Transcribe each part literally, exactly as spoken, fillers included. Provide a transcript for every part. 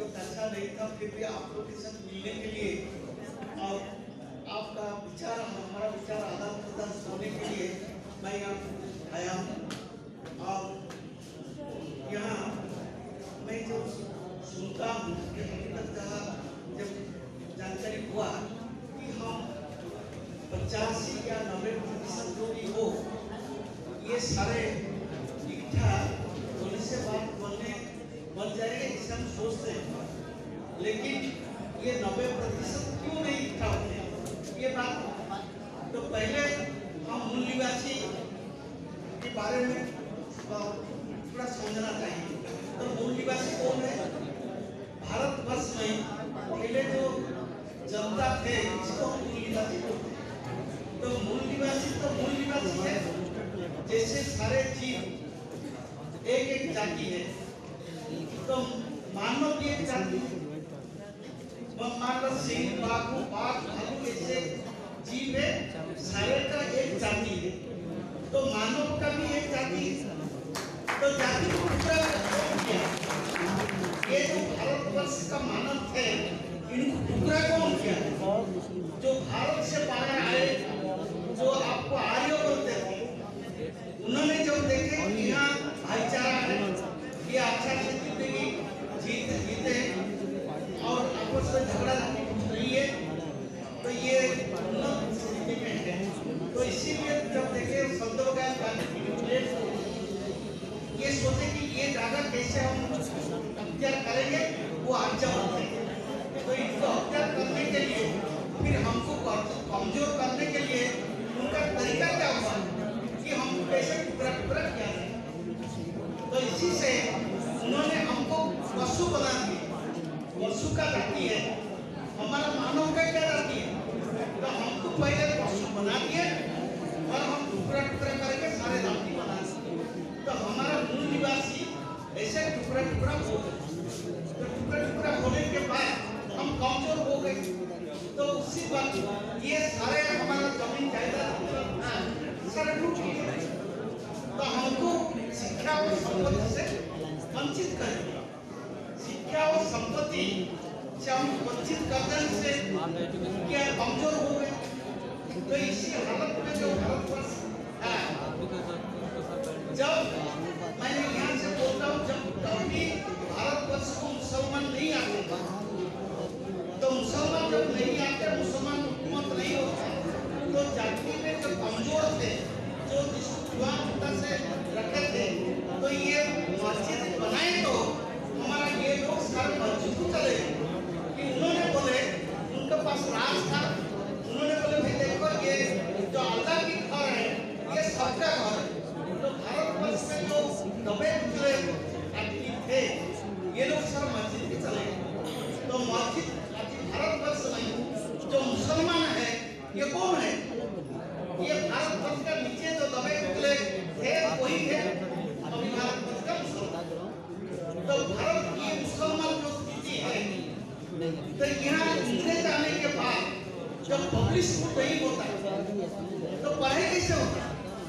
वक्त अच्छा नहीं था, फिर भी आप लोग के साथ मिलने के लिए और आपका विचार हमारा विचार आदान प्रदान होने के लिए मैं यहाँ आया हूँ। और यहाँ मैं जो सुनता हूँ कि हकीकत का जब जानकारी हुआ कि हम पचासी या नब्बे प्रतिशत जो भी हो ये सारे इकट्ठा होने से बात बनने बन जाएगा जिसे हम सोचते हैं, लेकिन ये नब्बे प्रतिशत क्यों नहीं इकट्ठा होते ये बात तो पहले हम मूल निवासी के बारे में थोड़ा समझना चाहिए। तो मूल निवासी कौन है? भारतवर्ष में पहले जो जनता थे इसको हम मूल निवासी बोलते हैं। तो मूल निवासी तो मूल निवासी है, जैसे सारे जीव एक एक जाति है, तो मानव की एक जाति, मान लो सिंह, बाघ, बाघ, भालू ऐसे जीव है, सारे का एक जाति है, तो मानव का भी एक जाति है। तो जाति को टुकड़ा कौन किया? ये जो भारतवर्ष का मानव थे इनको टुकड़ा कौन किया? जो भारत से बाहर आए, जो आपको आर्य बोलते थे, उन्होंने जब देखे कि यहाँ भाईचारा है, ये अच्छा से जिंदगी जीते जीते और आपस में झगड़ा नहीं है, तो ये उन्नत स्थिति में है। तो इसीलिए जब देखे संतोषगान गांधी ये सोचे कि ये जगह कैसे हम अख्तियार करेंगे, वो आज्ञा बनते हैं। तो इनको अख्तियार करने के लिए फिर हमको कमजोर करने के लिए उनका तरीका क्या हुआ कि हम कैसे टुकड़ा टुकड़ा किया है। तो इसी से उन्होंने हमको पशु बना दिया। पशु का जाति है, हमारा मानव का क्या जाति है? तो हमको पहले पशु बना दिए और हम टुकड़ा टुकड़ा करके सारे जाति बना दिए। तो हमारा मूल निवासी ऐसे टुकड़ा टुकड़ा हो गए। तो टुकड़ा टुकड़ा होने के बाद हम कमजोर हो गए। तो उसी बात ये सारे हमारा जमीन जायदाद सारे लूट लिए। तो हमको शिक्षा और संपत्ति से वंचित कर दिया। शिक्षा और संपत्ति से हम वंचित करने से क्या कमजोर हो गए। तो इसी हालत में जो भारतवर्ष है, जब मैंने यहाँ से बोलता हूँ, जब कभी भारतवर्ष को मुसलमान नहीं आते, तो मुसलमान जब नहीं आते, मुसलमान हुकूमत नहीं होता, तो जाति में जो कमजोर थे, जो जिसको से रखे थे, तो ये मस्जिद बनाए तो हमारा ये लोग सारे मस्जिद को चले कि उन्होंने बोले, उनके पास राज था, उन्होंने बोले भाई देखो ये जो अल्लाह की घर है ये सबका घर है। तो भारतवर्ष में जो दबे कुचले आदमी थे ये लोग सब मस्जिद के चले गए। तो मस्जिद भारतवर्ष में जो मुसलमान है ये कौन है? ये भारतवर्ष का नीचे जो दबे कुचले थे वही है अभी भारतवर्ष का मुसलमान। तो भारत की मुसलमान जो स्थिति है, तो यहाँ इंग्रेज आने के बाद जब पब्लिक स्कूल नहीं होता तो पढ़ाई कैसे होता?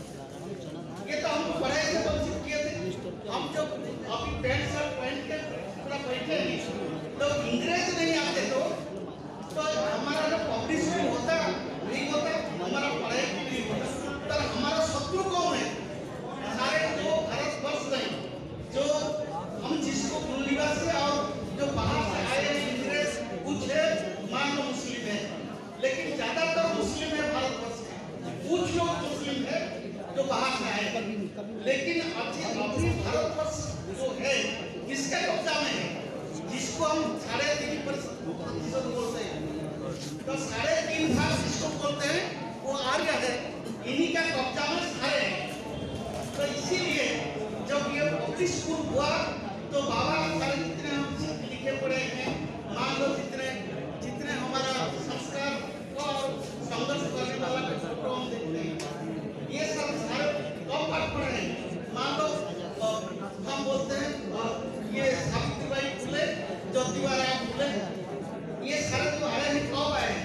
ये तो हम पढ़ाई से वंचित किए थे। हम जब अभी पैंट शर्ट पहन के पूरा बैठे तो इंग्रेज नहीं आते तो तो हमारा जो पब्लिक स्कूल होता नहीं होता, हमारा पढ़ाई नहीं होता। तो हमारा शत्रु कौन है? सारे जो भारतवर्ष में जो हम जिसको मूल निवासी और जो बाहर से आए इंग्रेज कुछ है, मान लो मुस्लिम है, लेकिन ज्यादातर मुस्लिम है भारतवर्ष में, कुछ लोग मुस्लिम है जो बाहर से आए। लेकिन अभी अभी भारतवर्ष जो है किसके कब्जा में है? जिसको हम साढ़े तीन प्रतिशत बोलते हैं, तो साढ़े तीन भाग जिसको बोलते हैं वो आर्य है, इन्हीं का कब्जा में सारे हैं। तो इसीलिए जब ये पब्लिक स्कूल हुआ तो बाबा सारे जितने हम लिखे पढ़े हैं, मान लो जितने जितने हमारा संस्कार और संघर्ष करने वाला फोटो हम देखते हैं, ये सब सारे कब पढ़ पढ़े हैं। मान लो हम बोलते हैं ये सावित्रीबाई फुले, ज्योतिबा राय फुले, ये सारे जो आए हैं कब आए?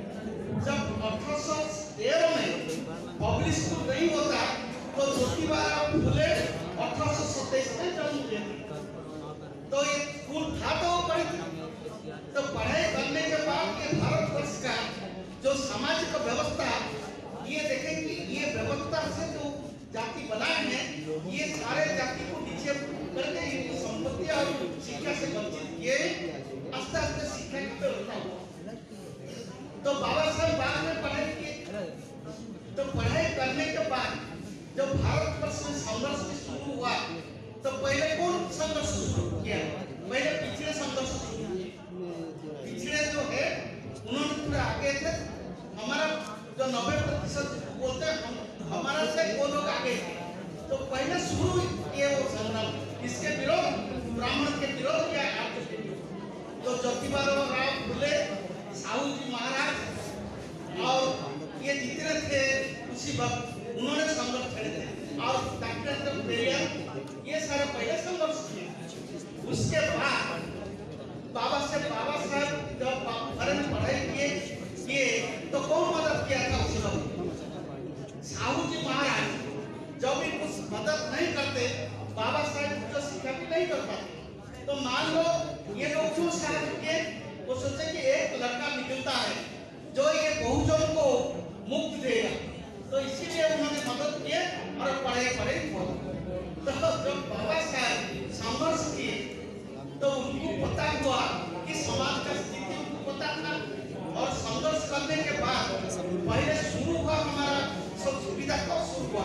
जब अठारह सौ तेरह में पब्लिक स्कूल नहीं होता तो ज्योतिबा राय फुले अठारह सौ सत्ताईस में जन्म लिए। तो ये स्कूल था तो पढ़े थे। तो पढ़ाई करने के बाद ये भारतवर्ष का जो सामाजिक व्यवस्था, ये देखें कि ये व्यवस्था से जो जाति बनाए हैं, ये सारे जाति को नीचे करके इनकी संपत्ति और शिक्षा से वंचित किए, आस्ते आस्ते शिक्षा की व्यवस्था हुआ। तो बाबा साहब बाद में पढ़ाई किए। तो पढ़ाई करने के बाद जब भारतवर्ष में संघर्ष शुरू हुआ, तो पहले कौन संघर्ष शुरू किया? पहले पिछड़े संघर्ष शुरू किए। पिछड़े जो है उन्होंने पूरे आगे थे। हमारा जो नब्बे प्रतिशत बोलते हैं हम, हमारा से वो लोग आगे थे। तो पहले शुरू किए वो संग्राम, इसके विरोध, ब्राह्मण के विरोध किया आर्य के विरोध। तो ज्योतिबा राव फुले, साहू जी महाराज और ये जितने थे उसी वक्त उन्होंने संघर्ष छेड़े थे। और डॉक्टर पेरियार ये सारे पहले संघर्ष किए। उसके बाद बाबा से बाबा साहब जब फॉरेन पढ़ाई किए किए तो कौन मदद किया था उस वक्त? साहू जी महाराज जब भी कुछ मदद नहीं करते, बाबा साहब जो शिक्षा भी नहीं कर पाते। तो मान लो ये लोग क्यों साहब किए? वो सोचे कि एक लड़का निकलता है जो ये बहुजन को मुक्त देगा, तो इसीलिए उन्होंने मदद किए और पढ़े पढ़े तो जब बाबा साहब संघर्ष किए तो उनको पता हुआ कि समाज का स्थिति उनको पता था। और संघर्ष करने के बाद पहले शुरू हुआ हमारा सब सुविधा कब शुरू हुआ?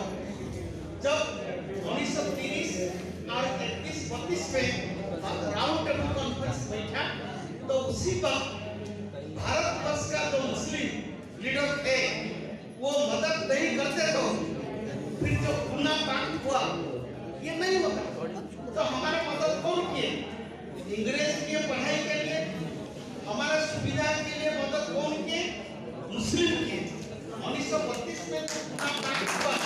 जब उन्नीस सौ तीस और इकतीस बत्तीस में राउंड टेबल कॉन्फ्रेंस बैठा, तो उसी वक्त भारतवर्ष का जो मुस्लिम लीडर थे वो मदद नहीं करते, तो फिर जो पुना पाठ हुआ ये नहीं होता। तो हमारा मदद कौन किए? अंग्रेज की पढ़ाई के लिए, हमारा सुविधा के लिए मदद कौन किए? मुस्लिम किए। उन्नीस सौ बत्तीस में पुना पाठ हुआ,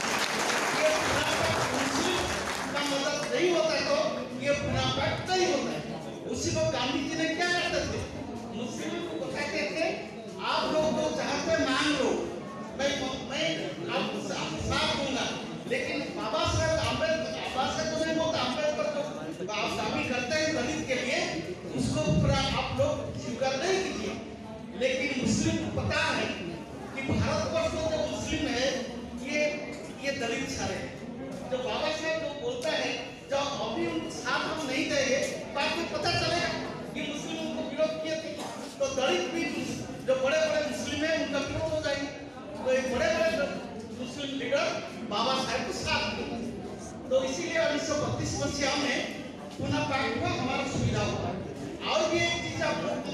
ये पुना पाठ मुस्लिम का मदद नहीं होता तो ये पुना पाठ नहीं होता है। उसी को गांधी जी ने क्या करते थे? मुस्लिम को कहते थे आप लोग जो चाहते मांग लो, मैं मैं आपको साथ दूंगा। लेकिन बाबा साहब अम्बेडकर, बाबा साहब तो नहीं बोलता, अम्बेडकर तो आप दावी करते हैं दलित के लिए, उसको पूरा आप लोग स्वीकार नहीं कीजिए। लेकिन मुस्लिम को पता है कि भारतवर्ष में जो मुस्लिम है ये ये दलित सारे हैं। जो बाबा साहब जो बोलता है जब अभी उनको साथ हम नहीं देंगे, बाद में पता चलेगा कि मुस्लिम उनको विरोध किए थे, तो दलित भी जो बड़े बड़े मुस्लिम है उनका विरोध हो जाएगा। तो एक बड़े बड़े मुस्लिम लीडर बाबा साहब को साथ दिए। तो इसीलिए उन्नीस सौ बत्तीस मसीहा में पुनः पाठ हुआ, हमारा सुविधा हुआ। और भी एक चीज आप लोग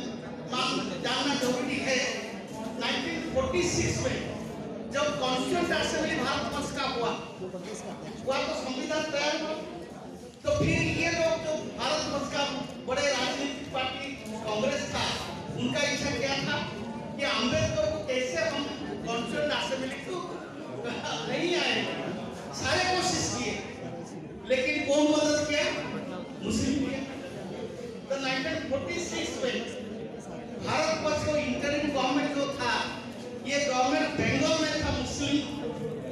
जानना जरूरी है, उन्नीस सौ छियालीस में जब कॉन्स्टिट्यूएंट असेंबली भारतवर्ष का हुआ हुआ तो संविधान तैयार हुआ। तो फिर ये लोग जो भारतवर्ष का बड़े राजनीतिक पार्टी कांग्रेस था, उनका इच्छा क्या था कि अम्बेडकर को कैसे हम कॉन्स्टिट्यूएंट असेंबली को नहीं आए। सारे कोशिश किए, लेकिन कौन मदद किया? मुस्लिम किया। तो उन्नीस सौ छियालीस में भारतवर्ष को इंटरिम गवर्नमेंट जो था, ये गवर्नमेंट बंगाल में था, मुस्लिम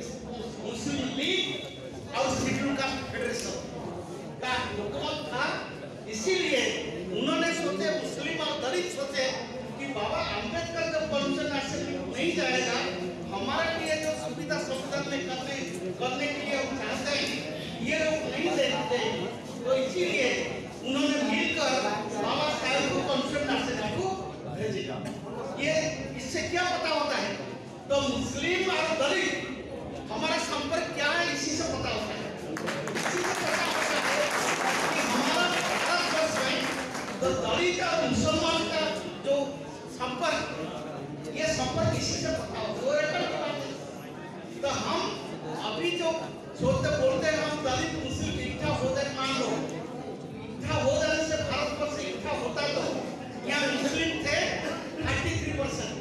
मुस्लिम लीग और शेड्यूल कास्ट फेडरेशन का हुकूमत था। इसीलिए उन्होंने सोचे, मुस्लिम और दलित सोचे कि बाबा अम्बेडकर जब कॉन्स्टिट्यूएंट असेंबली नहीं जाएगा, हमारे लिए जो सुविधा संविधान में करने करने के लिए हम चाहते हैं ये लोग नहीं देते। तो इसीलिए उन्होंने मिलकर बाबा साहब को कॉन्स्टिट्यूएंट असेंबली को भेजा। ये इससे क्या पता होता है? तो मुस्लिम और दलित हमारा संपर्क क्या है, इसी से पता होता है। इसी से पता होता है कि हमारा भारतवर्ष में तो दलित और मुसलमान का जो संपर्क, ये संपर्क इसी से पता होता है। वो रेकॉर्ड की बात है। तो हम अभी जो सोचते बोलते हैं हम दलित मुस्लिम इकट्ठा हो जाए, मान लो इकट्ठा हो जाने से भारतवर्ष इकट्ठा होता तो यहाँ मुस्लिम थे तैंतीस परसेंट,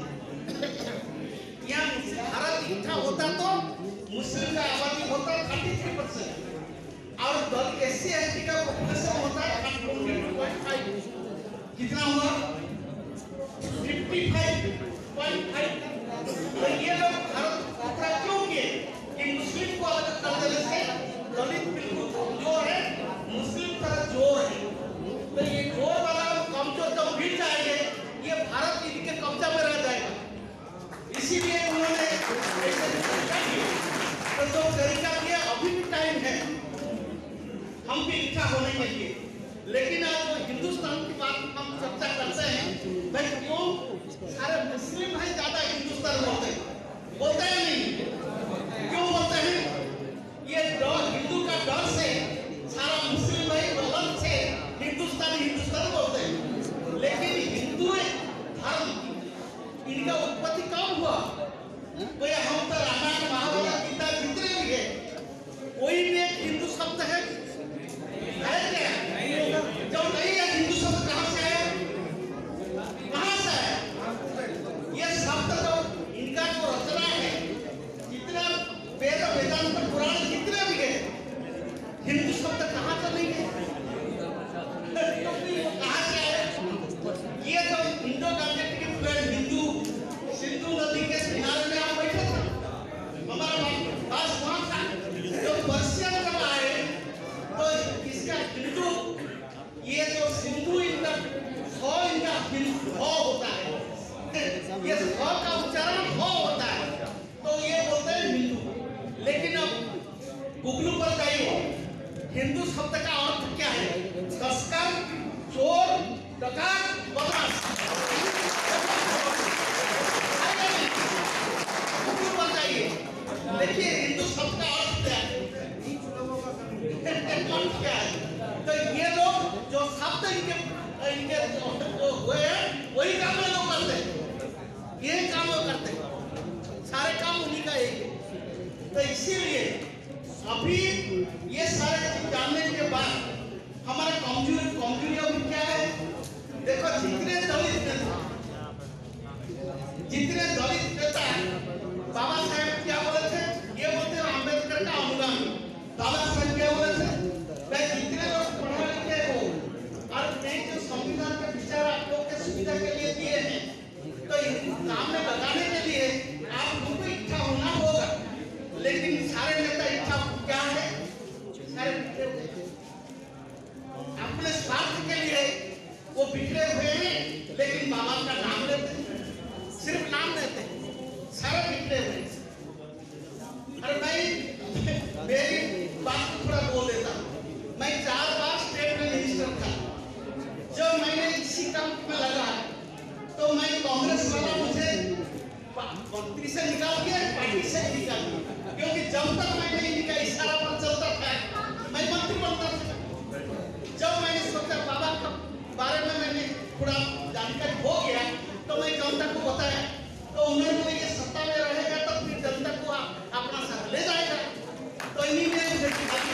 यहाँ भारत इकट्ठा होता तो मुस्लिम का आबादी होता तैंतीस परसेंट और Dalit S C S T का पॉपुलेशन होता है पचपन पॉइंट फाइव। कितना हुआ? पचपन पॉइंट फाइव। तो ये लोग भारत इकट्ठा क्यों किए कि मुस्लिम को अलग कर देने से दलित बिल्कुल कमजोर है, मुस्लिम तरह जोर है। तो ये जोर वाला हम भी इकट्ठा होने के लिए। लेकिन आज हिंदुस्तान की बात हम चर्चा करते हैं, भाई क्यों सारे मुस्लिम भाई ज्यादा हिंदुस्तान बोलते हैं, बोलते हैं नहीं, क्यों बोलते हैं? ये डर, हिंदू का डर से सारा मुस्लिम भाई अलग से हिंदुस्तान हिंदुस्तान बोलते हैं। लेकिन हिंदू धर्म इनका उत्पत्ति कब हुआ? तो ये हम तो रामायण महाभारत गीता जितने भी है, कोई भी एक हिंदू शब्द है है क्या? जो नहीं है हिंदू शब्द कहाँ से आया? कहाँ से आया? ये शब्द तो इनका जो रचना है, जितना वेद वेदांत पुराण जितने भी है, हिंदू शब्द कहाँ से नहीं है? कहाँ से आया? ये जो Indo Gangetic flood Hindu Sindhu नदी के किनारे में आप बैठे थे, हमारा पास वहाँ था। जो पर्शियन जब आए तो इसका हिंदू, ये जो सिंधु इनका हो इनका हो होता है, ये हो का उच्चारण हो होता है, तो ये बोलते हैं हिंदू। लेकिन अब गूगल पर जाइए, हिंदू शब्द का अर्थ क्या है? तस्कर, चोर, डकैत, बदमाश। देखिए हिंदू शब्द का अर्थ क्या है? क्या है? तो ये लोग जो शब्द इनके इनके जो हुए हैं वही काम ये लोग करते हैं, ये काम वो करते हैं, सारे काम उन्हीं का एक है। तो इसीलिए अभी ये सारे चीज जानने के बाद हमारा कमजोरी कमजोरी अभी क्या है? देखो जितने दलित नेता जितने दलित नेता बाबा साहेब क्या बोले थे? ये बोलते हैं अम्बेडकर का अनुगामी। बाबा साहेब क्या बोले थे? भाई जितने लोग पढ़े लिखे हो और नहीं जो संविधान के विचार आप लोग के सुविधा के लिए दिए हैं, तो इनको काम में लगाने के लिए आप लोगों को इच्छा होना होगा। लेकिन सारे नेता इच्छा क्या है? सारे अपने स्वार्थ के लिए वो बिखरे हुए हैं, लेकिन बाबा का नाम लेते हैं, सिर्फ नाम लेते हैं, सारे बिखरे हुए। अरे मैं मेरी बात को थोड़ा बोल देता हूँ। मैं चार बार स्टेट में मिनिस्टर था। जब मैंने इसी काम में लगा तो मैं कांग्रेस वाला मुझे मंत्री से निकाल दिया, पार्टी से निकाल दिया, क्योंकि जब तक मैंने इनका इशारा पर चलता था मैं मंत्री बनता था। जब मैंने सोचा बाबा के बारे में मैंने थोड़ा जानकारी हो गया तो मैं जनता को बताया, तो उन्होंने बोले ये सत्ता में रहेगा तो फिर जनता को अपना साथ ले जाएगा। तो इन्हीं ने मुझे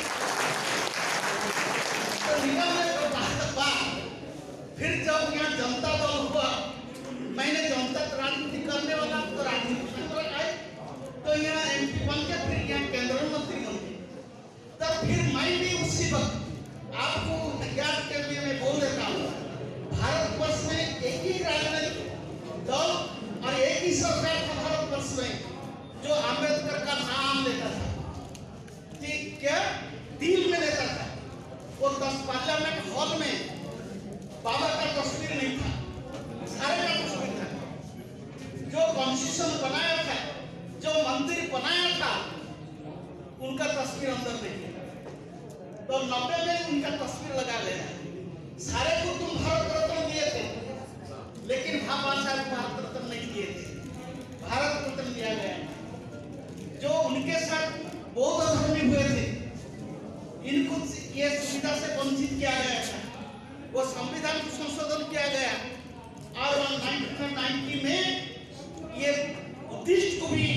तो निगम में बाद फिर जब यहाँ जनता दल हुआ, मैंने जनता राजनीति करने वाला तो राजनीति में आए, तो यहाँ एमपी बन के फिर यहाँ केंद्रीय मंत्री बन गए। तब फिर मैं भी उसी वक्त आपको ज्ञान के लिए मैं बोल देता हूँ, भारतवर्ष में एक ही राजनीतिक दल और एक ही सरकार था भारतवर्ष में जो अम्बेडकर का नाम लेता था, ठीक क्या दिल में लेता था। वो दस पार्लियामेंट हॉल में बाबा का तस्वीर नहीं था, सारे का तस्वीर था। जो कॉन्स्टिट्यूशन बनाया था, जो मंदिर बनाया था, उनका तस्वीर अंदर नहीं है। तो नब्बे में उनका तस्वीर लगा लेना। सारे को तुम भारत रत्न दिए थे, लेकिन बाबा साहब भारत रत्न नहीं दिए थे, भारत रत्न दिया गया। जो उनके साथ बौद्ध धर्मी हुए थे, इनको ये सुविधा से वंचित किया गया था। वो संविधान को संशोधन किया गया और उन्नीस सौ नब्बे में ये बुद्धिस्ट को भी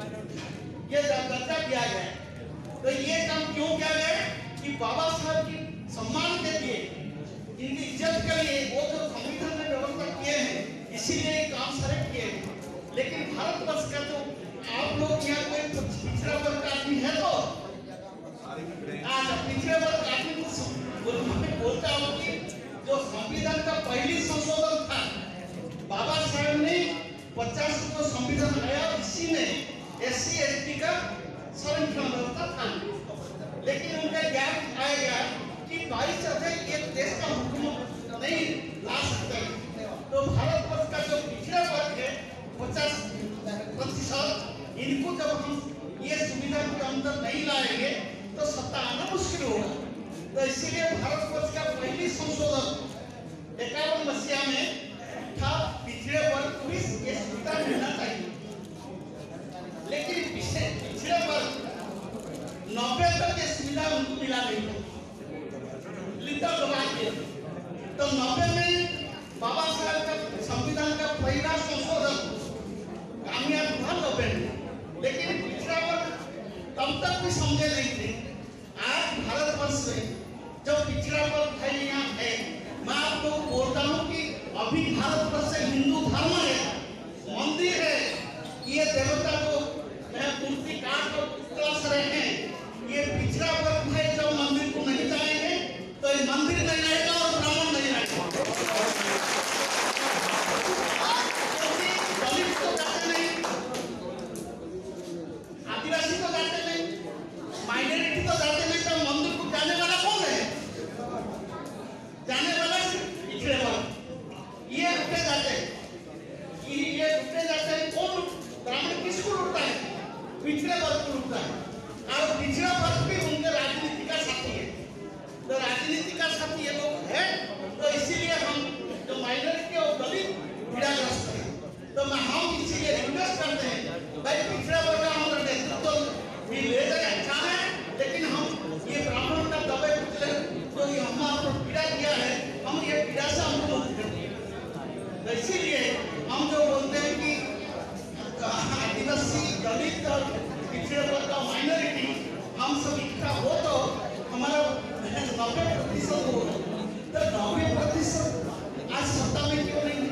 ये दर्जा दिया गया। तो ये काम क्यों किया गया कि बाबा साहब की सम्मान के लिए, इनकी इज्जत के लिए वो जो संविधान में व्यवस्था किए हैं, इसीलिए ये काम सारे किए हैं। लेकिन भारतवर्ष का जो आप लोग यहाँ कोई पिछड़ा वर्ग का आदमी है तो आज पिछड़े वर्ग का आदमी को बोलता हूँ कि जो संविधान का पहली संशोधन था, बाबा साहब ने पचास को संविधान आया, इसी में एस सी एस टी का संरक्षण व्यवस्था था। लेकिन उनका ज्ञान आया गया कि बाईस अध्यक्ष एक देश का हुकूमत नहीं ला सकते। तो भारतवर्ष का जो पिछड़ा वर्ग है पचास प्रतिशत, इनको जब हम ये सुविधा के अंदर नहीं लाएंगे तो सत्ता आना मुश्किल होगा। तो इसीलिए भारतवर्ष का पहली संशोधन इक्यावन मसीहा में था पिछड़े वर्ग को ये सुविधा मिलना चाहिए, लेकिन पिछड़े वर्ग नब्बे तक ये सुविधा उनको मिला नहीं लिटर दबा के। तो नब्बे में बाबा साहब का संविधान का पहला संशोधन कामयाब हुआ नब्बे में, लेकिन पिछड़ा वर्ग तब तक भी समझे नहीं थे। आज भारतवर्ष में जो पिछड़ा वर्ग है यहाँ है, मैं आपको बोलता हूँ कि अभी भारतवर्ष से हिंदू धर्म है, मंदिर है, ये देवता को मूर्ति काट और पुतला से रहे हैं, ये पिछड़ा वर्ग है जो मंदिर को नहीं जाएंगे तो ये मंदिर नहीं रहेगा और ब्राह्मण नहीं रहेगा। दलित तो जाते नहीं, आदिवासी तो जाते नहीं, माइनॉरिटी तो जाते नहीं, तो मंदिर को जाने वाला कौन है? जाने वाला पिछड़े वर्ग, ये रुके जाते हैं, ये रुके जाते हैं। कौन ब्राह्मण किसको लुटता है? पिछड़े वर्ग को लुटता है। और पिछड़ा वर्ग भी उनके राजनीति का साथी है, तो राजनीति का साथी ये लोग है, तो इसीलिए हम जो माइनॉरिटी और दलित पीड़ाग्रस्त है, तो मैं हम इसीलिए रिक्वेस्ट करते हैं भाई पिछड़ा वर्ग का हमारा नेतृत्व भी ले जाए, अच्छा है, लेकिन हम ये ब्राह्मण का दबे कुचले तो ये हमारा पीड़ा किया है, हम ये पीड़ा से हमको मुक्त करते हैं। तो इसीलिए हम जो बोलते हैं कि आदिवासी दलित और पिछड़े वर्ग का माइनॉरिटी हम सब इकट्ठा हो तो हमारा नब्बे प्रतिशत हो, तो नब्बे प्रतिशत आज सत्ता में क्यों नहीं?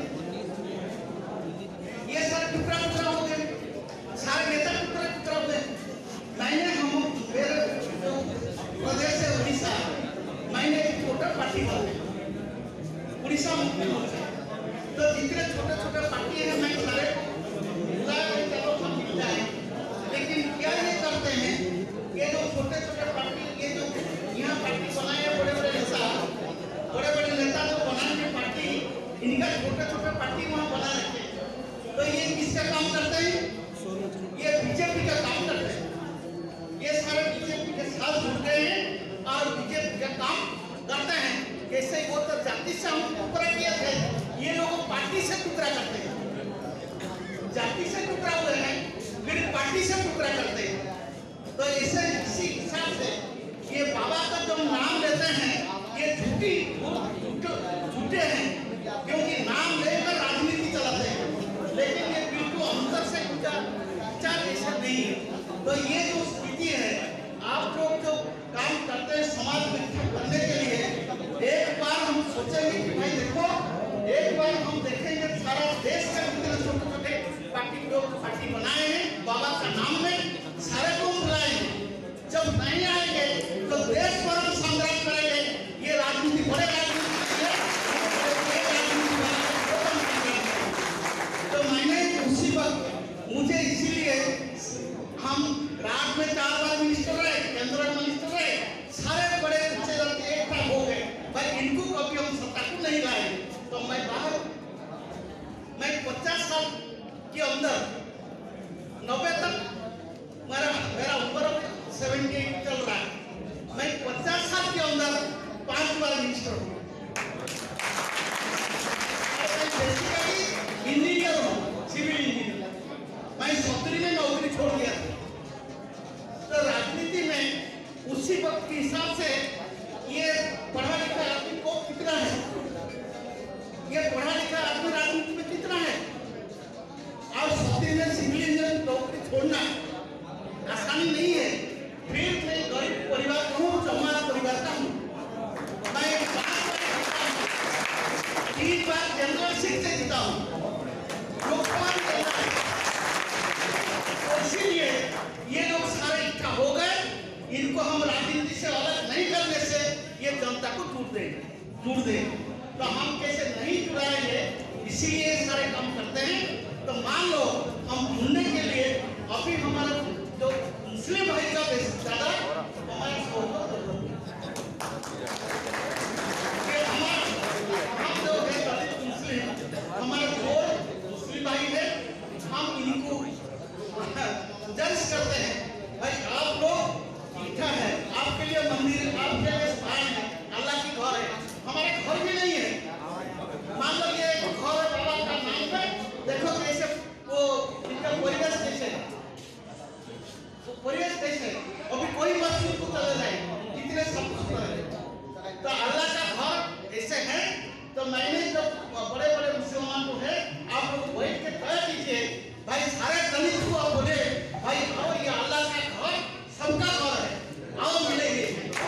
ये सारे टुकड़ा टुकड़ा हो गए, सारे नेता टुकड़ा टुकड़ा हो गए। मैंने हम मेरे प्रदेश से उड़ीसा, मैंने एक वोटर पार्टी बनाई उड़ीसा मुख्यमंत्री, तो जितने छोटे छोटे पार्टी है मैं सारे चलो हम मिल जाए, लेकिन क्या ये करते हैं ये जो छोटे छोटे पार्टी, ये जो यहाँ पार्टी बनाए हैं बड़े बड़े नेता, बड़े बड़े नेता जो बनाए हैं पार्टी, इनका छोटे छोटे पार्टी वहाँ बना रखे, तो ये किसका काम करते हैं? ये बीजेपी का काम करते हैं। ये सारे बीजेपी के साथ जुड़ गए हैं और बीजेपी का काम करते हैं। जैसे वो तो जाति से हम टुकड़ा किए थे, ये लोग पार्टी से टुकड़ा करते हैं, जाति से टुकड़ा हुए हैं, फिर पार्टी से टुकड़ा करते हैं। तो इसे इसी हिसाब से ये बाबा का जो नाम लेते हैं ये झूठी झूठे हैं, क्योंकि नाम लेकर राजनीति चलाते हैं, लेकिन ये बिल्कुल अंदर से विचार ऐसा नहीं है। तो ये जो स्थिति है, आप लोग जो काम करते हैं समाज में इकट्ठा करने के लिए, एक बार हम सोचेंगे कि भाई देखो, एक बार हम देखेंगे सारा देश के अंदर छोटे छोटे पार्टी लोग पार्टी बनाए हैं बाबा का नाम में, सारे को बुलाएंगे, जब नहीं आएंगे तो देश पर हम संग्राम करेंगे। ये राजनीति बड़े राजनीति है, तो मैंने उसी वक्त मुझे इसीलिए हम रात में चार बार मिनिस्टर रहे, केंद्र मिनिस्टर रहे, सारे बड़े अच्छे लड़के एक साथ हो गए, भाई इनको कभी हम सत्ता को नहीं लाएंगे। तो मैं बाहर मैं पचास साल के अंदर नब्बे तक मेरा मेरा उम्र सेवेंटी एट चल रहा है, मैं पचास साल के अंदर पांच बार मिनिस्टर हूँ, बेसिकली इंजीनियर हूँ, सिविल इंजीनियर। मैं सत्तरी में नौकरी छोड़ दिया था, तो राजनीति में उसी वक्त के हिसाब से ये पढ़ा लिखा आदमी को कितना है, ये पढ़ा लिखा आदमी राजनीति में कितना है, और सत्तरी में सिविल इंजीनियर नौकरी छोड़ना आसानी नहीं है। फिर मैं गरीब परिवार का हूँ, जमा परिवार का हूँ, मैं तीन बार जनरल सीट से जीता हूँ, इसीलिए ये लोग सारे इकट्ठा हो गए, इनको हम राजनीति से अलग नहीं करने से ये जनता को जुड़ देंगे जुड़ देंगे तो हम कैसे नहीं जुड़ाएंगे, इसीलिए सारे काम करते हैं। तो मान लो हम ढूंढने के लिए अभी हमारा जो मुस्लिम भाई का ज्यादा हमारे हम जो है दलित मुस्लिम हमारे दो मुस्लिम भाई है, हम इनको जज करते हैं भाई आप लोग इकट्ठा है, आपके लिए मंदिर आपके लिए स्थान है, बड़े बड़े मुसलमान जो है आप लोग बैठ के तय कीजिए भाई, सारे दलित को आप बोले भाई आओ, ये अल्लाह का घर सबका घर है, आओ मिलेंगे।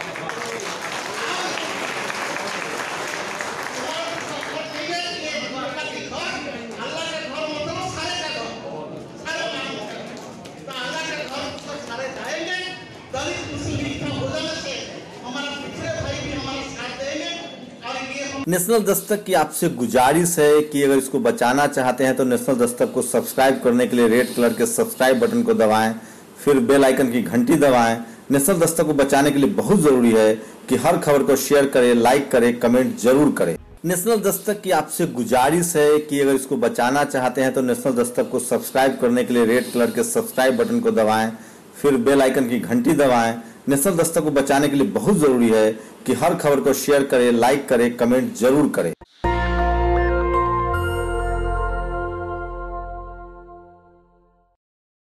नेशनल दस्तक की आपसे गुजारिश है कि अगर इसको बचाना चाहते हैं तो नेशनल दस्तक को सब्सक्राइब करने के लिए रेड कलर के सब्सक्राइब बटन को दबाएं, फिर बेल आइकन की घंटी दबाएं। नेशनल दस्तक को बचाने के लिए बहुत जरूरी है कि हर खबर को शेयर करें, लाइक करें, कमेंट जरूर करें। नेशनल दस्तक की आपसे गुजारिश है कि अगर इसको बचाना चाहते हैं तो नेशनल दस्तक को सब्सक्राइब करने के लिए रेड कलर के सब्सक्राइब बटन को दबाएं, फिर बेल आइकन की घंटी दबाएं। नेशनल दस्तक को बचाने के लिए बहुत जरूरी है कि हर खबर को शेयर करें, लाइक करें, कमेंट जरूर करें।